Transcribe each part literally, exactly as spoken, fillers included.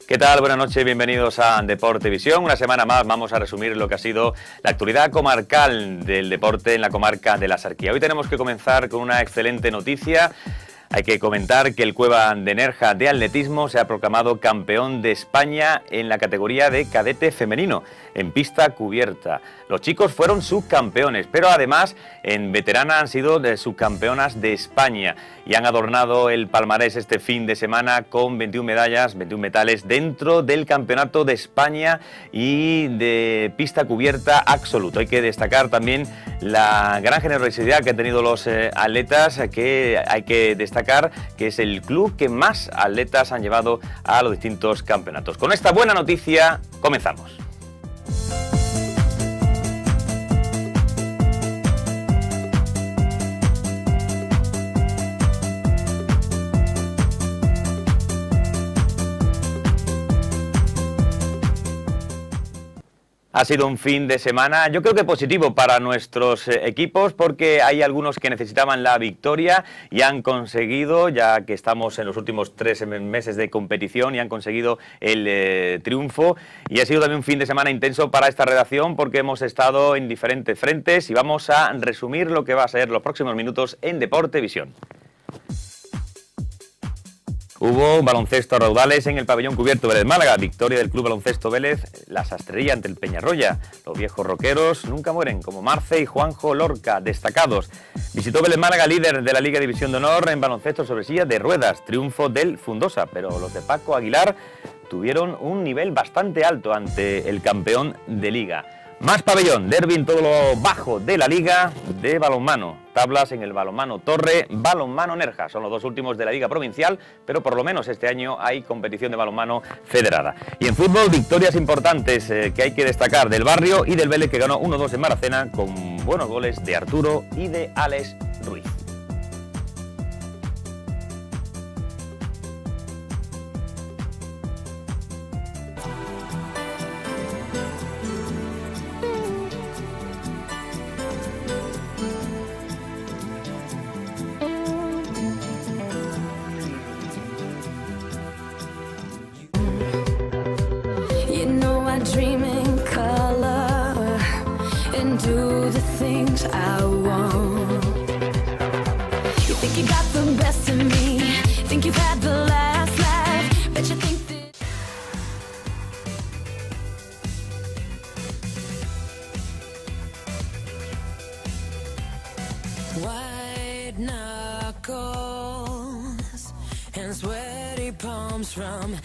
¿Qué tal? Buenas noches, bienvenidos a Deporte Visión. Una semana más vamos a resumir lo que ha sido la actualidad comarcal del deporte en la comarca de la Sarquía. Hoy tenemos que comenzar con una excelente noticia. Hay que comentar que el Cueva de Nerja de atletismo se ha proclamado campeón de España en la categoría de cadete femenino, en pista cubierta. Los chicos fueron subcampeones, pero además en veterana han sido de subcampeonas de España y han adornado el palmarés este fin de semana con veintiuna medallas, veintiún metales dentro del Campeonato de España y de pista cubierta absoluto. Hay que destacar también la gran generosidad que han tenido los eh, atletas, que hay que destacar que es el club que más atletas han llevado a los distintos campeonatos. Con esta buena noticia comenzamos. Ha sido un fin de semana, yo creo que positivo para nuestros eh, equipos, porque hay algunos que necesitaban la victoria y han conseguido, ya que estamos en los últimos tres meses de competición, y han conseguido el eh, triunfo. Y ha sido también un fin de semana intenso para esta redacción, porque hemos estado en diferentes frentes y vamos a resumir lo que va a ser los próximos minutos en Deporte Visión. Hubo baloncesto a raudales en el pabellón cubierto Vélez Málaga, victoria del Club Baloncesto Vélez, la Sastrería ante el Peñarroya. Los viejos roqueros nunca mueren, como Marce y Juanjo Lorca, destacados. Visitó Vélez Málaga, líder de la Liga División de Honor en baloncesto sobre silla de ruedas, triunfo del Fundosa, pero los de Paco Aguilar tuvieron un nivel bastante alto ante el campeón de Liga. Más pabellón, derbi en todo lo bajo de la Liga de balonmano. Tablas en el balonmano Torre, balonmano Nerja. Son los dos últimos de la Liga Provincial, pero por lo menos este año hay competición de balonmano federada. Y en fútbol, victorias importantes eh, que hay que destacar del Barrio y del Vélez, que ganó uno dos en Maracena con buenos goles de Arturo y de Alex Ruiz. Do the things I want. You think you got the best of me, think you've had the last laugh, bet you think that... White knuckles and sweaty palms from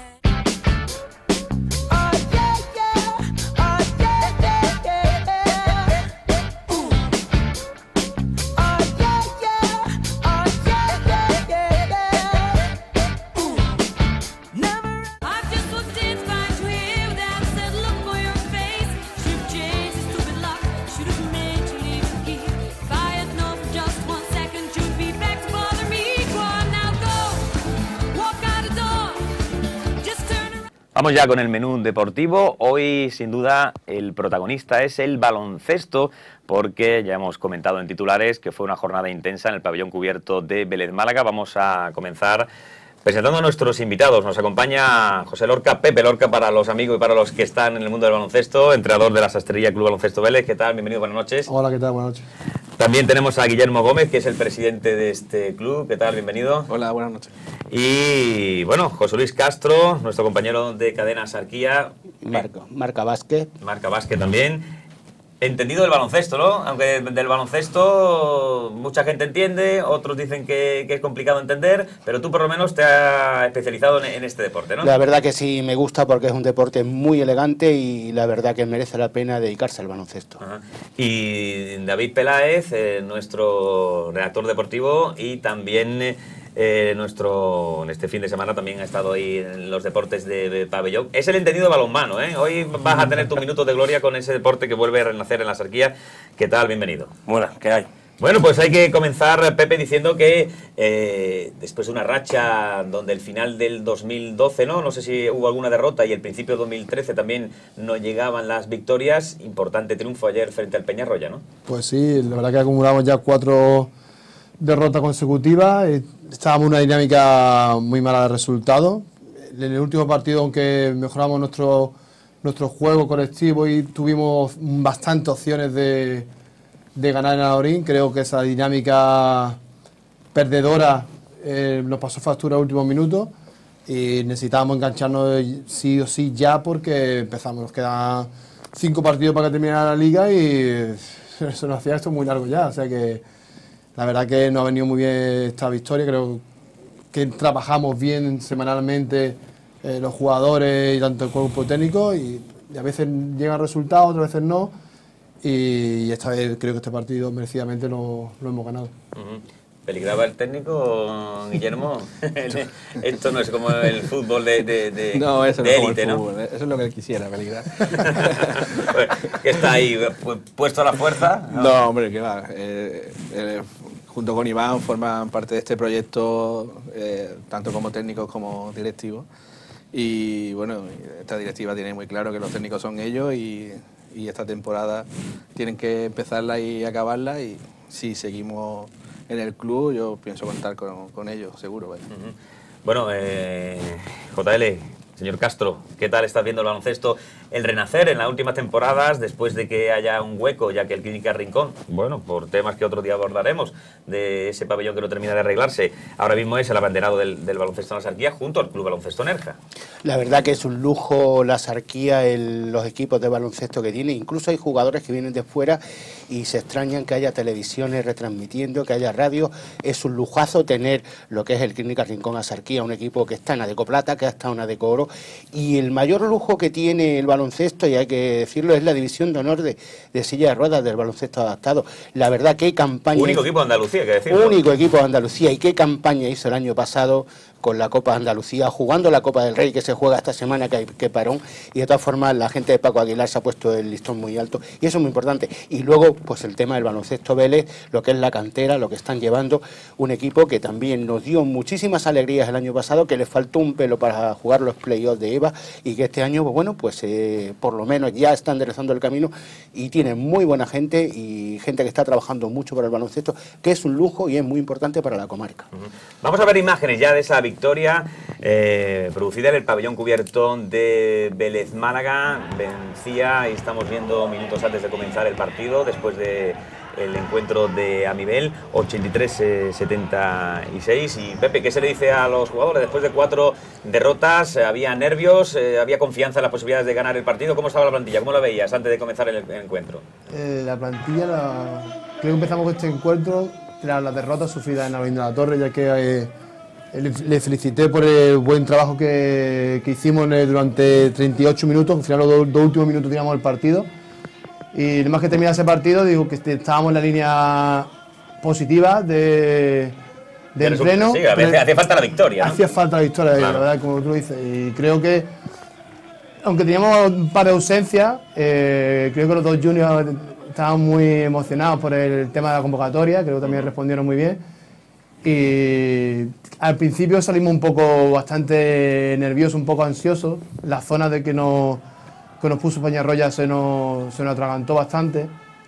Vamos ya con el menú deportivo. Hoy, sin duda, el protagonista es el baloncesto, porque ya hemos comentado en titulares que fue una jornada intensa en el pabellón cubierto de Vélez Málaga. Vamos a comenzar presentando a nuestros invitados. Nos acompaña José Lorca, Pepe Lorca para los amigos y para los que están en el mundo del baloncesto, entrenador de la Sastrería Club Baloncesto Vélez. ¿Qué tal? Bienvenido, buenas noches. Hola, ¿qué tal? Buenas noches. También tenemos a Guillermo Gómez, que es el presidente de este club. ¿Qué tal? Bienvenido. Hola, buenas noches. Y bueno, José Luis Castro, nuestro compañero de Cadena Sarquía. Marca, Marca Básquet. Marca Básquet también. Entendido del baloncesto, ¿no? Aunque del baloncesto mucha gente entiende, otros dicen que, que es complicado entender, pero tú por lo menos te has especializado en, en este deporte, ¿no? La verdad que sí me gusta, porque es un deporte muy elegante y la verdad que merece la pena dedicarse al baloncesto. Ajá. Y David Peláez, eh, nuestro redactor deportivo, y también eh, eh, nuestro, en este fin de semana también ha estado ahí en los deportes de, de pabellón. Es el entendido de balonmano, ¿eh? Hoy vas a tener tus minutos de gloria con ese deporte que vuelve a renacer en la Sarquía. ¿Qué tal? Bienvenido. Bueno, ¿qué hay? Bueno, pues hay que comenzar, Pepe, diciendo que eh, después de una racha donde el final del dos mil doce, ¿no? No sé si hubo alguna derrota, y el principio de dos mil trece también no llegaban las victorias. Importante triunfo ayer frente al Peñarroya, ¿no? Pues sí, la verdad que acumulamos ya cuatro derrotas consecutivas. Estábamos en una dinámica muy mala de resultados. en el último partido, aunque mejoramos nuestro, nuestro juego colectivo y tuvimos bastantes opciones de, de ganar en Alhaurín, creo que esa dinámica perdedora eh, nos pasó factura en los últimos minutos y necesitábamos engancharnos sí o sí ya, porque empezamos, nos quedan cinco partidos para que terminara la liga y eso nos hacía esto muy largo ya, o sea que la verdad que nos ha venido muy bien esta victoria. Creo que trabajamos bien semanalmente eh, los jugadores y tanto el cuerpo técnico, y, y a veces llegan resultados, otras veces no, y, y esta vez creo que este partido merecidamente lo, lo hemos ganado. Uh-huh. ¿Peligraba el técnico, Guillermo? Esto no es como el fútbol de, de, de, no, eso de no es élite, como el ¿no? fútbol, eso es lo que él quisiera, peligrar. ¿Qué está ahí? ¿Puesto a la fuerza? No, no hombre, que va. Eh, eh, junto con Iván forman parte de este proyecto, eh, tanto como técnicos como directivos. Y bueno, esta directiva tiene muy claro que los técnicos son ellos y, y esta temporada tienen que empezarla y acabarla, y si seguimos en el club yo pienso contar con, con ellos, seguro. Vaya. Uh-huh. Bueno, eh, J L, señor Castro, ¿qué tal estás viendo el baloncesto, el renacer en las últimas temporadas, después de que haya un hueco, ya que el Clínica Rincón, bueno, por temas que otro día abordaremos, de ese pabellón que no termina de arreglarse, ahora mismo es el abanderado del, del baloncesto en la Sarquía junto al Club Baloncesto Nerja? La verdad que es un lujo la Sarquía, el, los equipos de baloncesto que tiene. Incluso hay jugadores que vienen de fuera y se extrañan que haya televisiones retransmitiendo, que haya radio. Es un lujazo tener lo que es el Clínica Rincón a Sarquía, un equipo que está en Adeco Plata, que está en Adeco Oro. Y el mayor lujo que tiene el baloncesto, y hay que decirlo, es la división de honor de, de silla de ruedas del baloncesto adaptado. La verdad, qué campaña... Único equipo de Andalucía, que decirlo. Único equipo de Andalucía, y qué campaña hizo el año pasado con la Copa de Andalucía, jugando la Copa del Rey, que se juega esta semana, que hay que parón, y de todas formas la gente de Paco Aguilar se ha puesto el listón muy alto, y eso es muy importante. Y luego, pues el tema del baloncesto Vélez, lo que es la cantera, lo que están llevando, un equipo que también nos dio muchísimas alegrías el año pasado, que le faltó un pelo para jugar los playoffs de EVA, y que este año, pues bueno, pues eh, por lo menos ya está enderezando el camino, y tiene muy buena gente, y gente que está trabajando mucho para el baloncesto, que es un lujo y es muy importante para la comarca. Uh-huh. Vamos a ver imágenes ya de esa victoria eh, producida en el pabellón cubierto de Vélez Málaga. Vencía, y estamos viendo minutos antes de comenzar el partido, después de el encuentro de Amibel, ochenta y tres a setenta y seis. Y Pepe, ¿qué se le dice a los jugadores después de cuatro derrotas? ¿Había nervios? ¿Había confianza en las posibilidades de ganar el partido? ¿Cómo estaba la plantilla? ¿Cómo la veías antes de comenzar el, el encuentro? Eh, la plantilla, la... creo que empezamos con este encuentro tras la derrota sufrida en Alhaurín de la Torre, ya que eh, le, le felicité por el buen trabajo que, que hicimos en el, durante treinta y ocho minutos. Al final, los dos, dos últimos minutos tiramos el partido. Y nada más que terminar ese partido, digo que estábamos en la línea positiva de, del pleno. Sí, a veces hacía falta la victoria, ¿no? Hacía falta la victoria, claro. La verdad, como tú lo dices. Y creo que, aunque teníamos un par de ausencias, eh, creo que los dos juniors estaban muy emocionados por el tema de la convocatoria, creo que también respondieron muy bien. Y al principio salimos un poco bastante nerviosos, un poco ansiosos. La zona de que nos, que nos puso Peñarroya se nos, se nos atragantó bastante.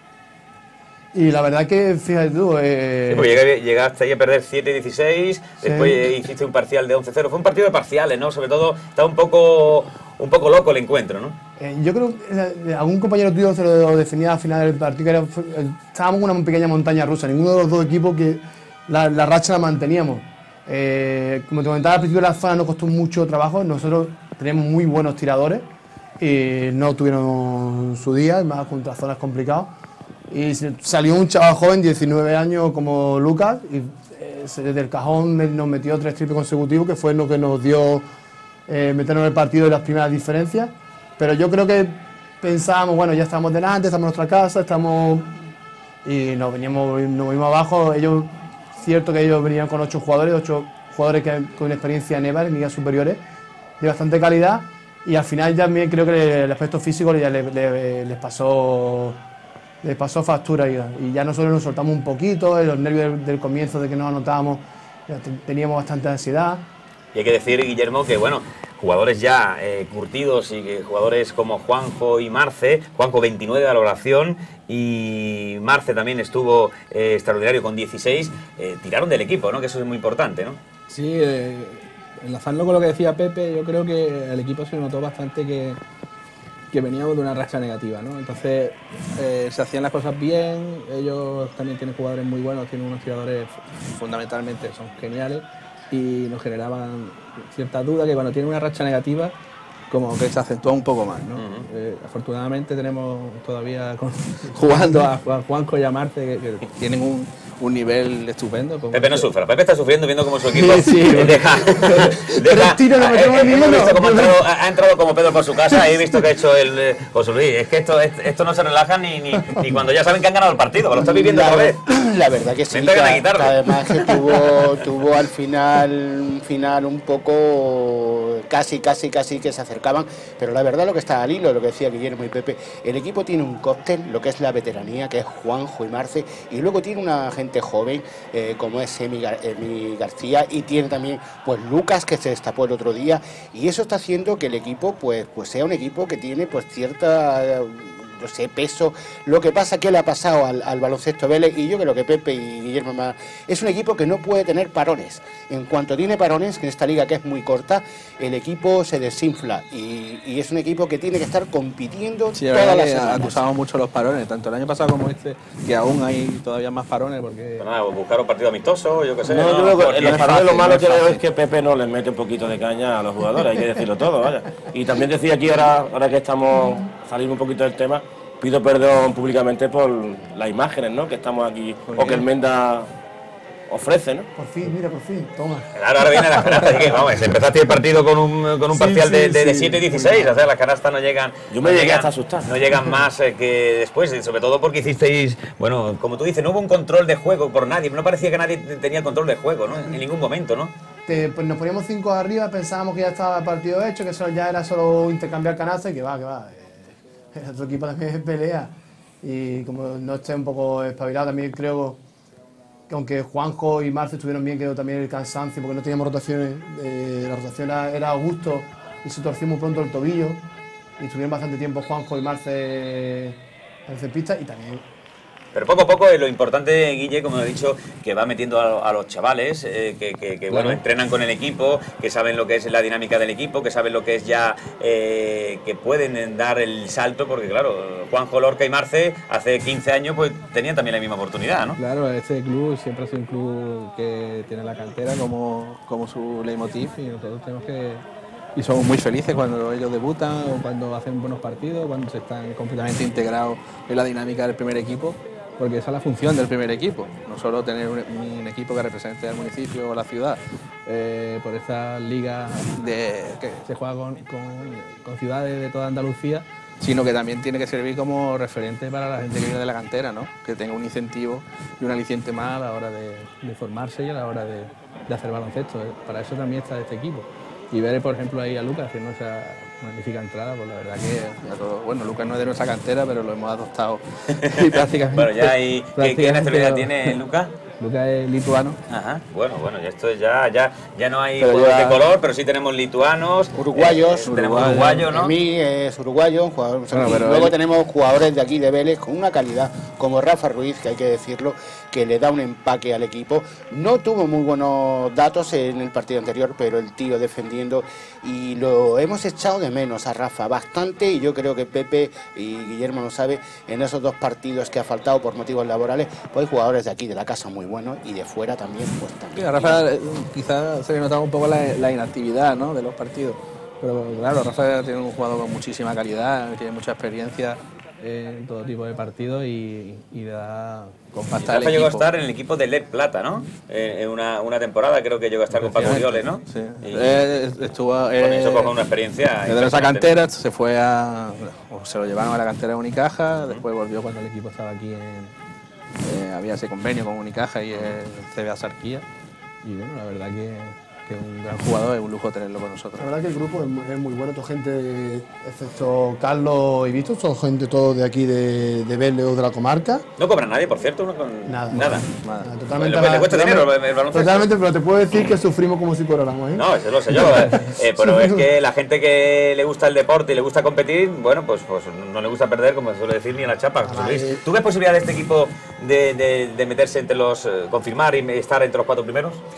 Y la verdad que, fíjate tú... Eh, sí, porque llegaste ahí a perder siete dieciséis, sí. Después hiciste un parcial de once cero. Fue un partido de parciales, ¿no? Sobre todo, estaba un poco, un poco loco el encuentro, ¿no? Eh, yo creo que eh, algún compañero tuyo se lo definía al final del partido, que era, fue, estábamos en una pequeña montaña rusa. Ninguno de los dos equipos que la, la racha la manteníamos. Eh, como te comentaba, al principio de la zona nos costó mucho trabajo. Nosotros tenemos muy buenos tiradores y no tuvieron su día, más contra zonas complicadas. Y salió un chaval joven, diecinueve años, como Lucas, y eh, desde el cajón nos metió tres triples consecutivos, que fue lo que nos dio eh, meternos en el partido de las primeras diferencias. Pero yo creo que pensábamos, bueno, ya estamos delante, estamos en nuestra casa, estamos... Y nos veníamos, nos venimos abajo. Ellos, cierto que ellos venían con ocho jugadores, ocho jugadores que, con experiencia en EVA, en ligas superiores, de bastante calidad. Y al final también creo que el aspecto físico ya les, les, les pasó... les pasó factura y, y ya nosotros nos soltamos un poquito, los nervios del, del comienzo de que nos anotábamos, teníamos bastante ansiedad. Y hay que decir, Guillermo, que bueno, jugadores ya eh, curtidos y que jugadores como Juanjo y Marce, Juanjo veintinueve de valoración y Marce también estuvo eh, extraordinario con dieciséis, eh, tiraron del equipo, ¿no? Que eso es muy importante, ¿no? Sí, eh, enlazando con lo que decía Pepe, yo creo que el equipo se notó bastante que, que veníamos de una racha negativa, ¿no? Entonces eh, se hacían las cosas bien, ellos también tienen jugadores muy buenos, tienen unos tiradores fundamentalmente, son geniales y nos generaban cierta duda que cuando tienen una racha negativa como que se acentúa un poco más, ¿no? Uh-huh. eh, afortunadamente tenemos todavía con, jugando a, a Juanjo y a Marte que, que tienen un, un nivel estupendo. Pepe no sufra, Pepe está sufriendo viendo cómo su equipo sí, sí, deja, deja tiros no eh, eh, hemos visto cómo ha entrado, ha entrado como Pedro por su casa y he visto que ha hecho el eh, José Luis. Es que esto, esto no se relaja ni, ni, ni cuando ya saben que han ganado el partido, lo está viviendo la, otra vez. La verdad que sí, que, que además que tuvo, tuvo al final un final un poco casi, casi, casi que se acercaban, pero la verdad lo que está al hilo, lo que decía Guillermo y Pepe, el equipo tiene un cóctel, lo que es la veteranía, que es Juanjo y Marce, y luego tiene una gente joven, eh, como es Emi, Gar Emi García, y tiene también pues Lucas, que se destapó el otro día, y eso está haciendo que el equipo pues, pues sea un equipo que tiene pues cierta... no sé, peso. Lo que pasa que le ha pasado al, al baloncesto Vélez, y yo creo que Pepe y Guillermo más, es un equipo que no puede tener parones. En cuanto tiene parones, en esta liga que es muy corta, el equipo se desinfla y, y es un equipo que tiene que estar compitiendo sí, todas las semanas. Acusamos mucho los parones, tanto el año pasado como este, que aún hay todavía más parones porque... Pero nada, buscar un partido amistoso, yo qué sé. No, no, yo creo que los parones lo malo que veo es que Pepe no les mete un poquito de caña a los jugadores, hay que decirlo todo, vaya. Y también decía aquí, ahora, ahora que estamos saliendo un poquito del tema, pido perdón públicamente por las imágenes, ¿no?, que estamos aquí, o que el Menda ofrece, ¿no? Por fin, mira, por fin, toma. Claro, ahora viene las canastas, así que vamos, empezaste el partido con un, con un sí, parcial sí, de, de, de sí, siete y dieciséis, o sea, las canastas no llegan... Yo me no llegué llegan, hasta asustar. No llegan más eh, que después, y sobre todo porque hicisteis, bueno, como tú dices, no hubo un control de juego por nadie, no parecía que nadie tenía el control de juego, ¿no?, en ningún momento, ¿no? Te, pues nos poníamos cinco arriba, pensábamos que ya estaba el partido hecho, que eso ya era solo intercambiar canastas y que va, que va. Eh, el otro equipo también es pelea. Y como no esté un poco espabilado, también creo que aunque Juanjo y Marce estuvieron bien, quedó también el cansancio, porque no teníamos rotaciones, eh, la rotación era, era a gusto y se torció muy pronto el tobillo, y estuvieron bastante tiempo Juanjo y Marce en el pista, y también... Pero poco a poco eh, lo importante, Guille, como he dicho, que va metiendo a, a los chavales, eh, que, que, que bueno, entrenan con el equipo, que saben lo que es la dinámica del equipo, que saben lo que es ya, eh, que pueden dar el salto, porque claro, Juanjo, Lorca y Marce hace quince años pues tenían también la misma oportunidad, ¿no? Claro, este club siempre ha sido un club que tiene la cantera como, como su leitmotiv, y nosotros tenemos que... Y somos muy felices cuando ellos debutan o cuando hacen buenos partidos, cuando se están completamente integrados en la dinámica del primer equipo, porque esa es la función del primer equipo, no solo tener un, un equipo que represente al municipio o la ciudad, eh, por esta liga de, que se juega con, con, con ciudades de toda Andalucía, sino que también tiene que servir como referente para la gente que viene de la cantera, ¿no?, que tenga un incentivo y un aliciente más a la hora de, de formarse y a la hora de, de hacer baloncesto. Para eso también está este equipo. Y ver, por ejemplo, ahí a Lucas haciendo esa magnífica entrada, pues la verdad que a todos, bueno, Lucas no es de nuestra cantera, pero lo hemos adoptado y prácticamente... Bueno, ya hay... ¿Qué, ¿qué nacionalidad tiene Lucas? Lucas es lituano. Ajá, bueno, bueno, ya esto ya, ya, ya no hay jugadores de color, pero sí tenemos lituanos, uruguayos, eh, tenemos uruguayos, ¿no? A mí es uruguayo, un jugador, bueno, pero luego él... tenemos jugadores de aquí de Vélez con una calidad, como Rafa Ruiz, que hay que decirlo, que le da un empaque al equipo. No tuvo muy buenos datos en el partido anterior, pero el tío defendiendo, y lo hemos echado de menos a Rafa bastante, y yo creo que Pepe y Guillermo lo sabe, en esos dos partidos que ha faltado por motivos laborales, pues hay jugadores de aquí de la casa muy buenos y de fuera también, pues también. Sí, a Rafa eh, quizás se le notaba un poco la, la inactividad, ¿no?, de los partidos, pero claro, Rafa tiene un jugador con muchísima calidad, tiene mucha experiencia en todo tipo de partidos y, y le da compacta al equipo. Llegó a estar en el equipo de L E D Plata, ¿no? Eh, en una, una temporada creo que llegó a estar con Paco Violes, ¿no? Sí. Y eh, estuvo... Eh, con eso coge una experiencia... Desde esa cantera se fue a... O se lo llevaron a la cantera de Unicaja, después volvió cuando el equipo estaba aquí en... Eh, había ese convenio con Unicaja y el C B A Sarquía. Y bueno, la verdad que... que es un gran jugador, es un lujo tenerlo con nosotros. La verdad que el grupo es muy, es muy bueno, toda gente, excepto Carlos y Víctor, son gente todos de aquí de, de Vélez o de la comarca. No cobra nadie, por cierto, uno con... Nada. Nada. Nada. Nada. Totalmente. Le, le cuesta dinero el, el baloncesto. Totalmente, pero te puedo decir que sufrimos como si cobráramos, ¿eh? No, eso lo sé yo, eh, pero es que la gente que le gusta el deporte y le gusta competir, bueno, pues, pues no le gusta perder, como se suele decir, ni a la chapa. Ah, eh. ¿Tú ves posibilidad de este equipo de, de, de meterse entre los, eh, confirmar y estar entre los cuatro primeros?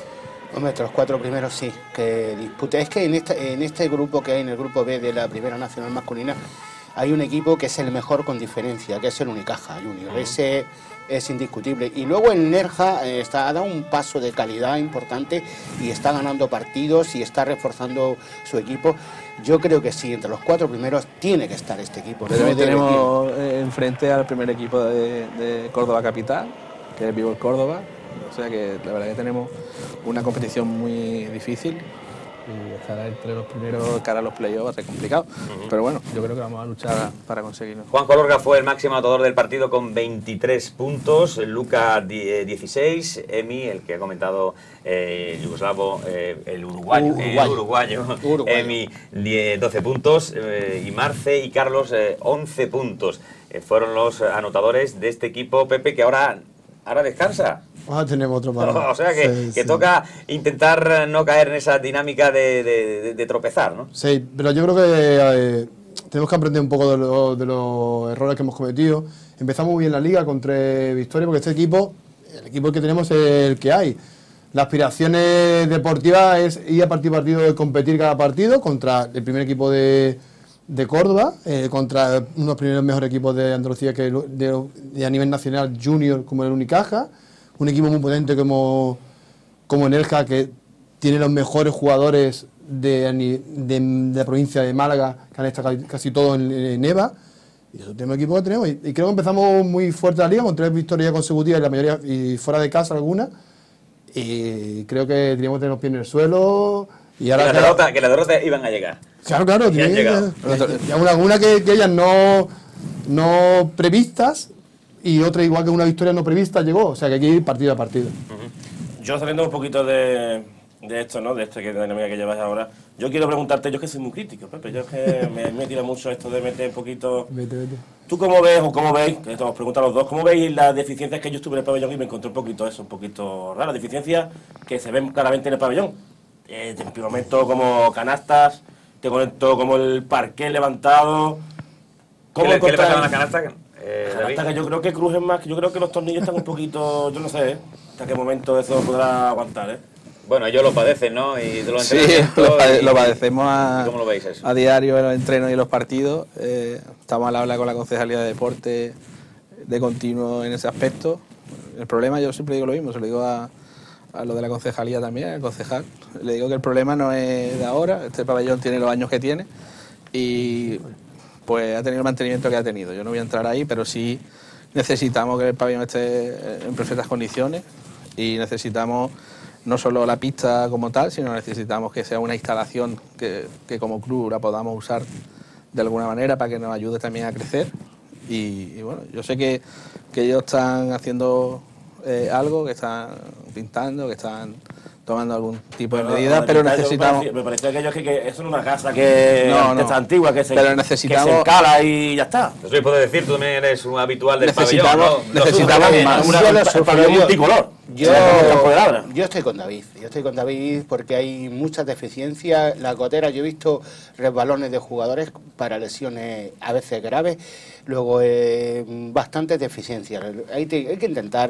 Hombre, entre los cuatro primeros sí, que disputa. Es que en, esta, en este grupo que hay, en el grupo B de la Primera Nacional Masculina, hay un equipo que es el mejor con diferencia, que es el Unicaja Junior. Uh-huh. Ese es indiscutible. Y luego el Nerja eh, está, ha dado un paso de calidad importante y está ganando partidos y está reforzando su equipo. Yo creo que sí, entre los cuatro primeros tiene que estar este equipo. Pero no tenemos eh, enfrente al primer equipo de, de Córdoba Capital, que es Vivo el Córdoba. O sea que la verdad que tenemos una competición muy difícil y estar entre los primeros cara a los playoffs va a ser complicado. Uh-huh. Pero bueno, yo creo que vamos a luchar para conseguirlo. Juan Colorga fue el máximo anotador del partido con veintitrés puntos, Luca dieciséis, Emi, el que ha comentado eh, yugoslavo, eh, el uruguayo, uruguayo. Eh, uruguayo, uruguayo. Emi doce puntos eh, y Marce y Carlos eh, once puntos. Eh, fueron los anotadores de este equipo, Pepe, que ahora, ahora descansa. Ah, tenemos otro más. O sea que, sí, que sí. toca intentar no caer en esa dinámica de, de, de, de tropezar, ¿no? Sí, pero yo creo que eh, tenemos que aprender un poco de, lo, de los errores que hemos cometido. Empezamos muy bien la liga con tres victorias, porque este equipo, el equipo que tenemos es el que hay. Las aspiraciones deportivas es ir a partido a partido y competir cada partido contra el primer equipo de, de Córdoba, eh, contra uno de los primeros mejores equipos de Andalucía que de, de, a nivel nacional junior como el Unicaja. Un equipo muy potente como, como Nerja, que tiene los mejores jugadores de, de, de la provincia de Málaga, que han estado casi todos en, en EVA. Y es el último equipo que tenemos. Y, y creo que empezamos muy fuerte la liga, con tres victorias consecutivas, y la mayoría y fuera de casa algunas. Y creo que teníamos que tener los pies en el suelo. Y ahora que, la derrota, que la derrota iban a llegar. Claro, claro. Y han llegado. Y alguna que, que ellas no, no previstas. Y otra igual que una victoria no prevista llegó, o sea que hay que ir partido a partido. Uh-huh. Yo saliendo un poquito de, de esto, ¿no? De esta dinámica que llevas ahora, yo quiero preguntarte, yo es que soy muy crítico, Pepe, yo es que me, me tira mucho esto de meter un poquito... Vete, vete. ¿Tú cómo ves, o cómo veis, que os pregunto a los dos, cómo veis las deficiencias que yo estuve en el pabellón y me encontré un poquito eso, un poquito raro, deficiencias que se ven claramente en el pabellón? Eh, en primer momento como canastas, te comento como el parqué levantado... ¿Cómo ¿Qué, ¿Qué le pasa a la canasta? Eh, hasta que yo creo que crujen más, yo creo que los tornillos están un poquito, yo no sé, ¿eh? Hasta qué momento eso podrá aguantar, ¿eh? Bueno, ellos lo padecen, ¿no? Y lo sí, lo, pade y, lo padecemos a, ¿cómo lo veis eso? A diario en los entrenos y los partidos. Eh, estamos al habla con la Concejalía de Deporte de continuo en ese aspecto. El problema, yo siempre digo lo mismo, se lo digo a, a lo de la Concejalía también, al concejal. Le digo que el problema no es de ahora, este pabellón tiene los años que tiene y... pues ha tenido el mantenimiento que ha tenido. Yo no voy a entrar ahí, pero sí necesitamos que el pabellón esté en perfectas condiciones y necesitamos no solo la pista como tal, sino necesitamos que sea una instalación que, que como club la podamos usar de alguna manera para que nos ayude también a crecer. Y, y bueno, yo sé que, que ellos están haciendo eh, algo, que están pintando, que están tomando algún tipo de no, medidas, no, pero necesitamos... Me pareció aquello que, que eso es una casa que no, no, está antigua, que se, pero necesitamos... que se encala y ya está. Eso puedo decir, tú también eres un habitual del necesitamos, pabellón, ¿no? Necesitamos más. Una, una, un pabellón multicolor. Yo, yo estoy con David, yo estoy con David porque hay muchas deficiencias. La gotera, yo he visto resbalones de jugadores para lesiones a veces graves, luego eh, bastantes deficiencias. Hay, te, hay que intentar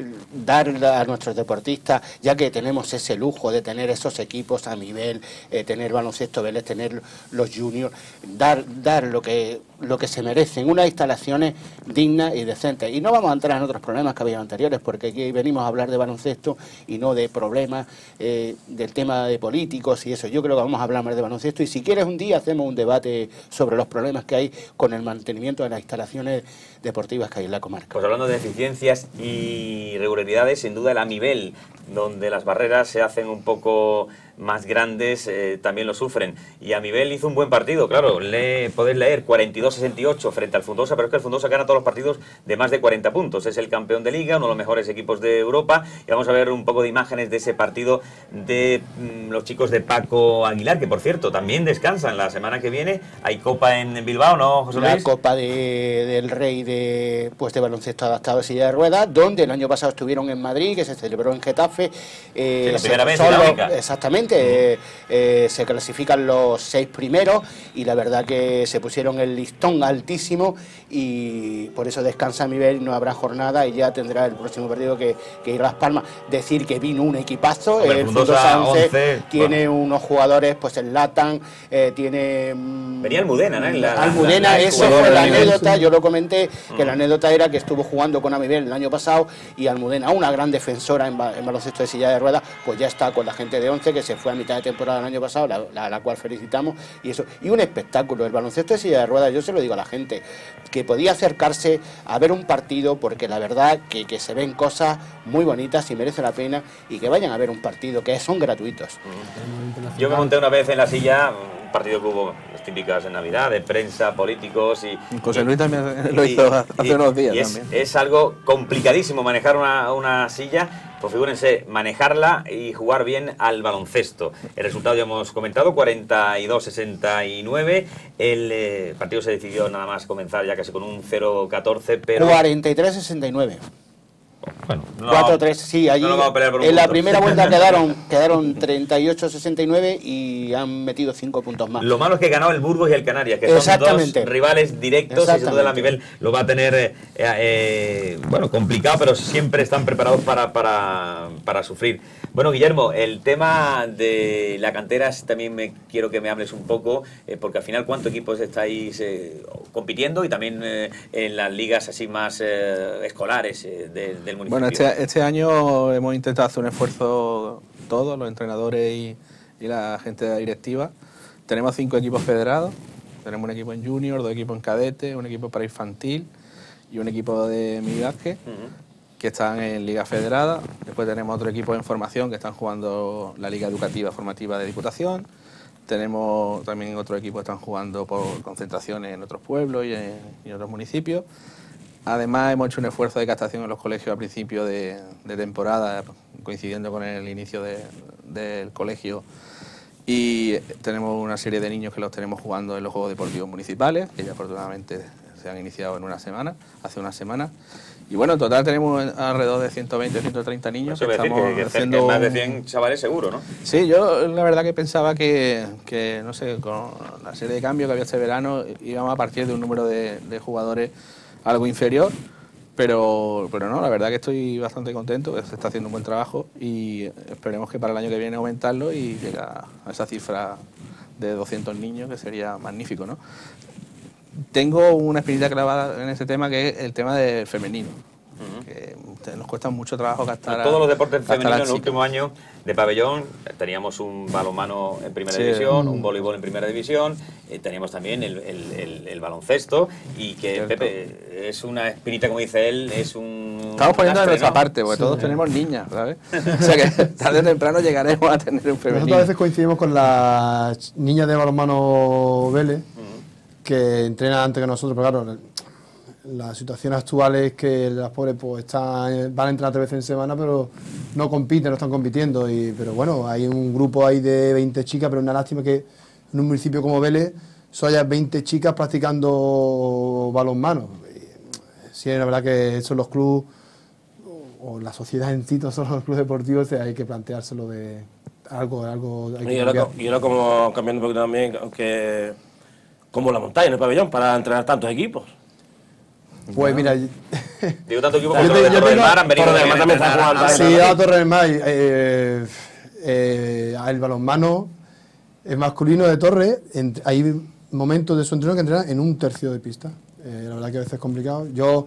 dar a nuestros deportistas, ya que tenemos ese lujo de tener esos equipos a nivel, eh, tener baloncesto Vélez, tener los juniors, dar, dar lo que lo que se merecen, unas instalaciones dignas y decentes. Y no vamos a entrar en otros problemas que había anteriores, porque aquí venimos a hablar de baloncesto y no de problemas eh, del tema de políticos y eso. Yo creo que vamos a hablar más de baloncesto y si quieres un día hacemos un debate sobre los problemas que hay con el mantenimiento de las instalaciones deportivas que hay en la comarca. Pues hablando de deficiencias y irregularidades, sin duda el Amibel, donde las barreras se hacen un poco más grandes, eh, también lo sufren. Y Amibel hizo un buen partido, claro, le, podéis leer cuarenta y dos a sesenta y ocho frente al Fundosa, pero es que el Fundosa gana todos los partidos de más de cuarenta puntos. Es el campeón de liga, uno de los mejores equipos de Europa. Y vamos a ver un poco de imágenes de ese partido de mmm, los chicos de Paco Aguilar, que por cierto también descansan la semana que viene. Hay Copa en Bilbao, ¿no, José Luis? La Copa de, del Rey de, pues de baloncesto adaptado a silla de ruedas, donde el año pasado estuvieron en Madrid, que se celebró en Getafe. Eh, sí, la primera vez dinámica. Exactamente. exactamente, eh, eh, se clasifican los seis primeros y la verdad que se pusieron el listón altísimo y por eso descansa Miguel, no habrá jornada y ya tendrá el próximo partido que, que ir a Las Palmas. Decir que vino un equipazo, Hombre, el Fundosa once, once, tiene bueno. unos jugadores, pues el Latan, eh, tiene... mm, Venía Almudena, ¿no? En la- Almudena, la- la- eso jugador fue la de nivel. anécdota, yo lo comenté, que Mm. la anécdota era que estuvo jugando con Amibel el año pasado y Almudena, una gran defensora en, ba- en baloncesto de silla de ruedas, pues ya está con la gente de once, que se fue a mitad de temporada el año pasado, la, la, la cual felicitamos, y eso, y un espectáculo, el baloncesto de silla de ruedas, yo se lo digo a la gente, que podía acercarse a ver un partido, porque la verdad que, que se ven cosas muy bonitas y merece la pena, y que vayan a ver un partido, que son gratuitos. Yo me monté una vez en la silla, un partido que hubo, las típicas en Navidad, de prensa, políticos y... José y- Luis también lo y- hizo hace y- unos días y es, también. es algo complicadísimo manejar una, una silla. Pues figúrense, manejarla y jugar bien al baloncesto. El resultado ya hemos comentado, cuarenta y dos a sesenta y nueve. El eh, partido se decidió nada más comenzar ya casi con un cero catorce, pero... cuarenta y tres a sesenta y nueve. Bueno, no- cuatro tres, sí, allí no nos vamos a pelear por un en la punto. primera vuelta quedaron, quedaron treinta y ocho a sesenta y nueve y han metido cinco puntos más. Lo malo es que ganó el Burgos y el Canarias, que son Exactamente. dos rivales directos y sin duda el Exactamente. Amibel lo va a tener eh, eh, bueno, complicado, pero siempre están preparados para, para, para sufrir. Bueno, Guillermo, el tema de la cantera también me quiero que me hables un poco, eh, porque al final cuántos equipos estáis eh, compitiendo y también eh, en las ligas así más eh, escolares eh, de- del municipio. Bueno, este, este año hemos intentado hacer un esfuerzo todos, los entrenadores y, y la gente directiva. Tenemos cinco equipos federados, tenemos un equipo en junior, dos equipos en cadete, un equipo para infantil y un equipo de miguasque, Ujú. que están en Liga Federada. Después tenemos otro equipo en formación que están jugando la Liga Educativa Formativa de Diputación. Tenemos también otro equipo que están jugando por concentraciones en otros pueblos y en, y en otros municipios. Además, hemos hecho un esfuerzo de captación en los colegios a principio de, de temporada, coincidiendo con el inicio de- del colegio. Y tenemos una serie de niños que los tenemos jugando en los Juegos Deportivos Municipales, que ya afortunadamente se han iniciado en una semana, hace una semana. Y bueno, en total tenemos alrededor de ciento veinte, ciento treinta niños. Eso que quiere decir estamos que, que haciendo cerca- más de un- cien chavales seguro, ¿no? Sí, yo la verdad que pensaba que, que, no sé, con la serie de cambios que había este verano íbamos a partir de un número de, de jugadores algo inferior, pero, pero no, la verdad que estoy bastante contento, que se está haciendo un buen trabajo y esperemos que para el año que viene aumentarlo y llegar a esa cifra de doscientos niños, que sería magnífico, ¿no? Tengo una espinita clavada en ese tema, que es el tema del femenino. Que nos cuesta mucho trabajo gastar a- Todos los deportes gastar a femeninos en los chicas. últimos años de pabellón, teníamos un balonmano en primera Sí. división, un voleibol en primera división, eh, teníamos también el, el- el- el baloncesto y que Cierto. Pepe es una espinita, como dice él, es un... Estamos poniendo de lastre, nuestra ¿no? parte, porque todos tenemos niñas, ¿sabes? O sea que tarde o temprano llegaremos a tener un femenino. Nosotros a veces coincidimos con las niñas de balonmano Vélez, que entrenan antes que nosotros, pero claro, la situación actual es que las pobres pues están, van a entrenar tres veces en semana, pero no compiten, no están compitiendo. Y, pero bueno, hay un grupo ahí de veinte chicas, pero una lástima que en un municipio como Vélez solo haya veinte chicas practicando balonmano. Y, sí, la verdad que eso los clubes, o la sociedad en sí, todos los clubes deportivos, hay que planteárselo de algo, algo hay que Y ahora, cambiar. co- y ahora como cambiando un poquito también, que como la montaña en el pabellón para entrenar tantos equipos. Pues mira, Digo, tanto equipo Yo como te- los de yo Torre del tengo- Mar han venido Torre del también Mar a también está entrenar jugando a- ahí, sí, ¿no? a Torre del Mar, eh, eh, el balonmano es masculino de Torre, en- hay momentos de su entreno que entrenan en un tercio de pista. Eh, la verdad que a veces es complicado. Yo,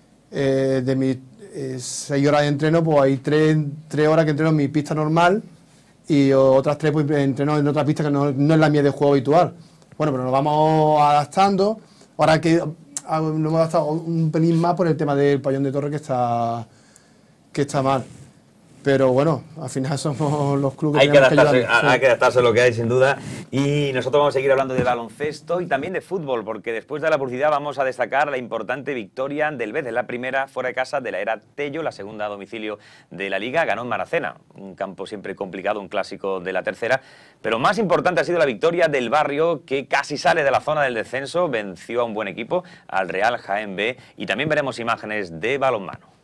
eh, de mis eh, seis horas de entreno, pues hay tres, tres horas que entreno en mi pista normal y otras tres pues entreno en otra pista que no, no es la mía de juego habitual. Bueno, pero nos vamos adaptando. Ahora que ah, nos hemos adaptado un pelín más por el tema del pabellón de Torre, que está que está mal. Pero bueno, al final somos los clubes Hay que, tenemos adaptarse, ayudarnos, a- hay sí. que adaptarse a lo que hay, sin duda. Y nosotros vamos a seguir hablando de baloncesto y también de fútbol, porque después de la publicidad vamos a destacar la importante victoria del Betis, la primera fuera de casa de la era Tello, la segunda a domicilio de la Liga, ganó en Maracena, un campo siempre complicado, un clásico de la tercera. Pero más importante ha sido la victoria del Barrio, que casi sale de la zona del descenso, venció a un buen equipo, al Real Jaén B, y también veremos imágenes de balonmano.